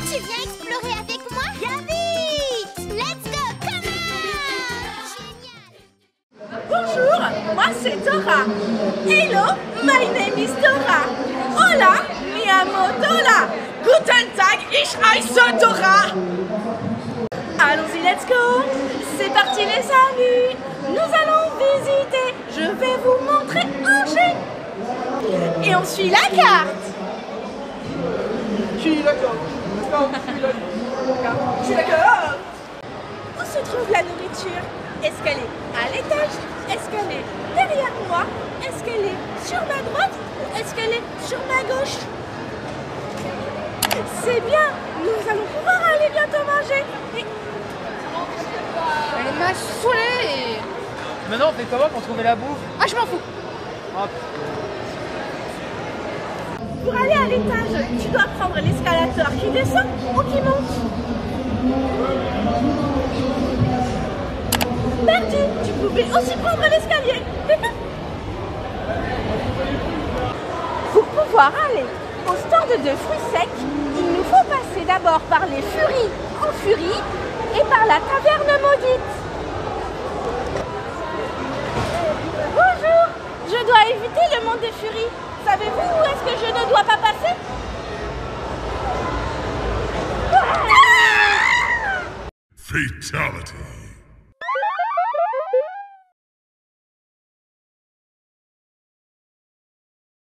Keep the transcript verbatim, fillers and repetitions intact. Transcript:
Tu viens explorer avec moi? Viens vite! Let's go! Come on! Génial! Bonjour, moi c'est Dora. Hello, my name is Dora. Hola, mi amo Dora. Guten Tag, ich heiße Dora. Allons-y, let's go. C'est parti les amis. Nous allons visiter. Je vais vous montrer Angers. Et on suit la carte. Je suis d'accord. Je suis d'accord. Où se trouve la nourriture? Est-ce qu'elle est à l'étage? Est-ce qu'elle est derrière moi? Est-ce qu'elle est sur ma droite? Ou est-ce qu'elle est sur ma gauche? C'est bien, nous allons pouvoir aller bientôt manger. Et... Elle m'a saoulée. Maintenant, on fait comment pour trouver la bouffe? Ah, je m'en fous. Ah, Pour aller à l'étage, tu dois prendre l'escalator qui descend ou qui monte. Perdu, tu pouvais aussi prendre l'escalier. Pour pouvoir aller au stand de fruits secs, il nous faut passer d'abord par les furies en furie et par la taverne maudite. Bonjour, je dois éviter le monde des furies. Savez-vous où est-ce que je ne dois pas passer? Fatality.